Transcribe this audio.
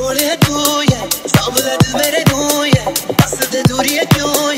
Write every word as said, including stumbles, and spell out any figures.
कोल है तू ये सांभला दिल मेरे नू ये बस ते दूरी है क्यों